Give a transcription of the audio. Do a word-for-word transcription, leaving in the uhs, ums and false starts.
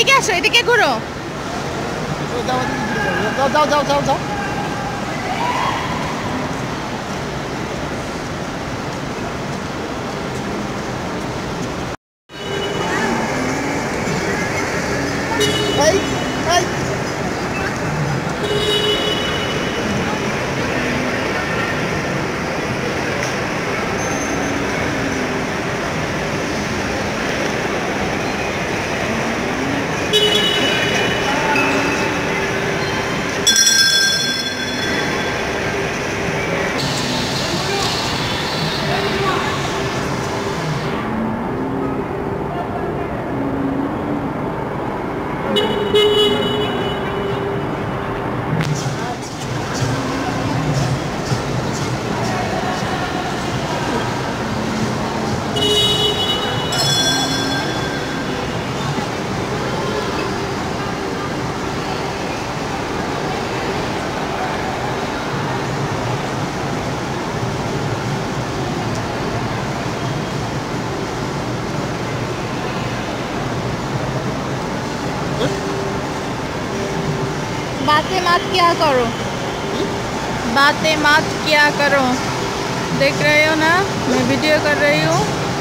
এদিকে আসো, এদিকে ঘুরো। যাও যাও যাও যাও যাও। এই এই बातें मत क्या करो, बातें मत क्या करो। देख रहे हो ना, मैं वीडियो कर रही हूँ।